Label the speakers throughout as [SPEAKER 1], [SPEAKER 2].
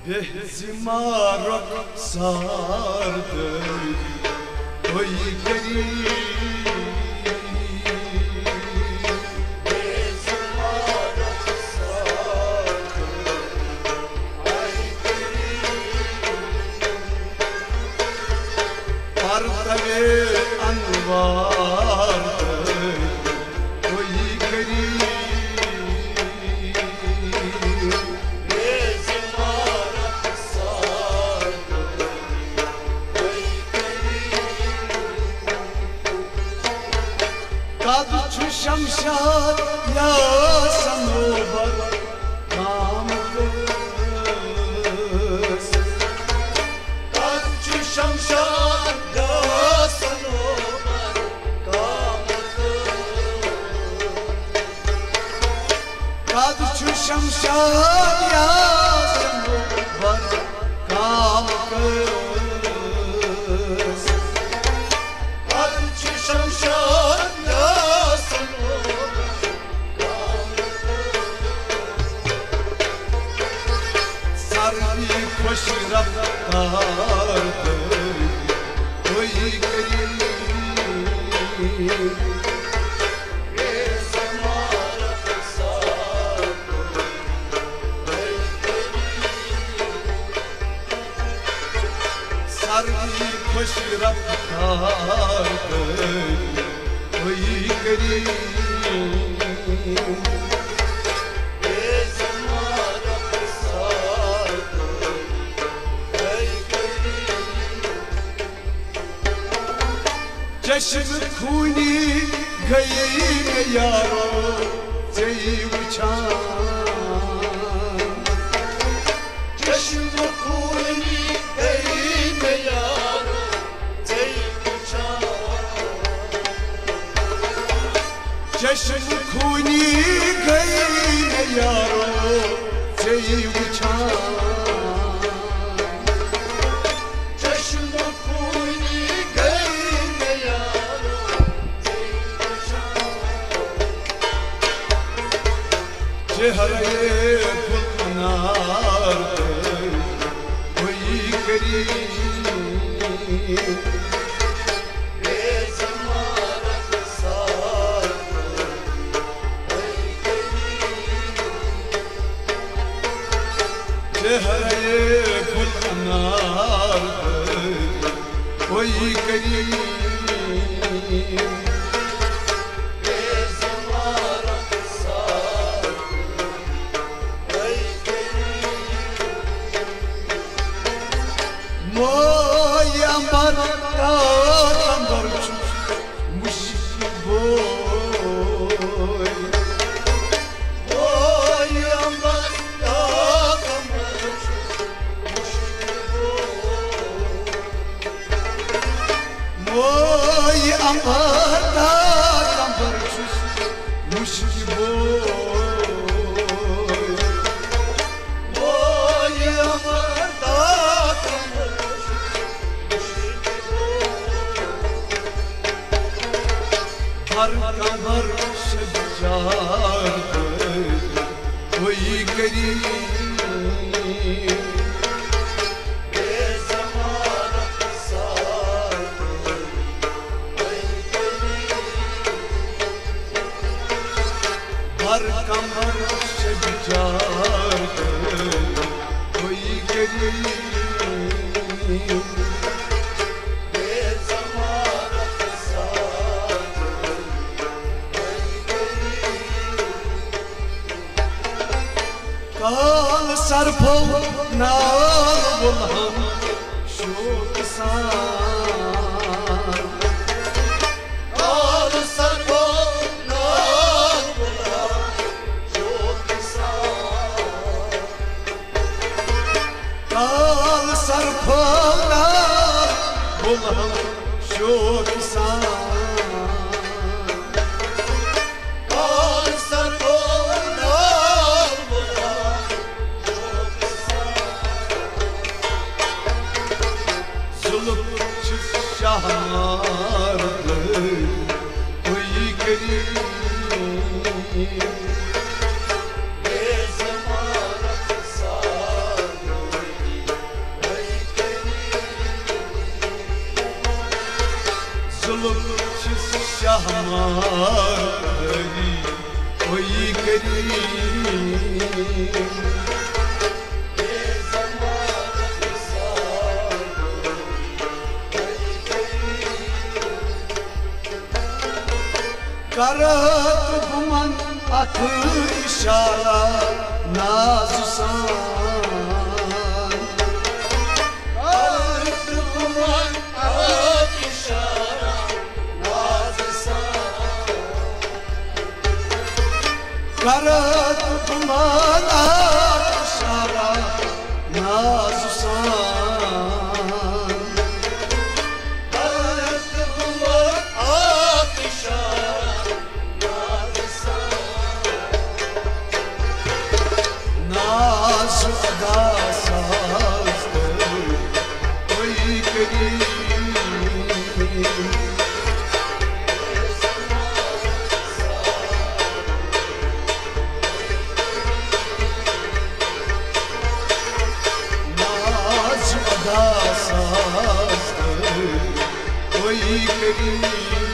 [SPEAKER 1] Behzimarok sardı oy gari Behzimarok sardı ay gari Partave anvardı oy gari Shamshad या सनोबर काम कस काचु शमशाद या सनोबर काम काचु शमशाद या सनोबर काम कस काचु शमशाद खुश रफ्तार कोई करी सारी खुश रफ्तार कोई करी चश्म खूनी गई में यारो जई उछान चश्म खूनी गई में यारो जई उछान चश्म खूनी गई में यारो जई उछान चेहरे गुलनार कोई करी बेज़मारत सार चेहरे गुलनार कोई करी कमर शजार कोई करी बेज़मारत सार कोई करी हर कमर शजार कोई करी काल सरफो नाल बुलहन शोक सार काल सरफो नाल बुलहन शोक सार काल सरफो नाल बुलहन शोक सार शाहमार कोई करी बेज़मारत सार सहारी कोई करीम करत गुमन अथ इशारा नाज़ सान करत गुमन अथ इशारा नाज़ सान करत गुमन अथ इशारा नाज़ सान करत गुमन अथ इशारा नाज़ अदा साज़ कोई करीम नाज़ अदा साज़ कोई करीम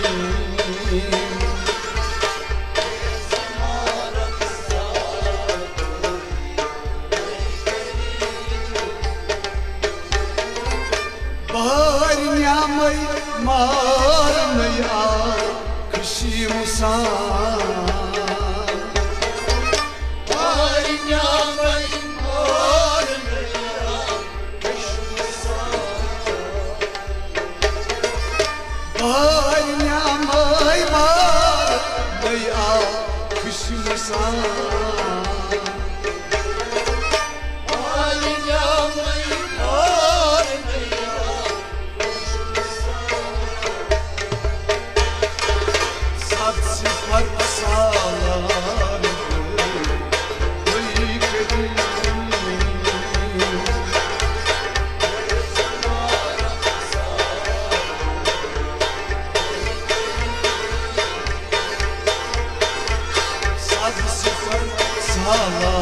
[SPEAKER 1] बहर न्यामय मार नया खुशी मुसान बहर न्यामय मार नया खुशी मुसान बहर न्यामय मार नया खुशी मुसान Allah